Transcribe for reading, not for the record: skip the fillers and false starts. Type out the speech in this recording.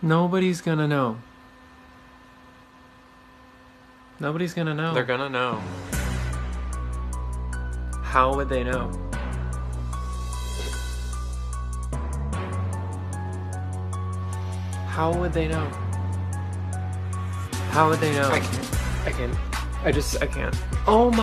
Nobody's gonna know. Nobody's gonna know. They're gonna know. How would they know? How would they know? How would they know? I can't. I can't. I can't. Oh my.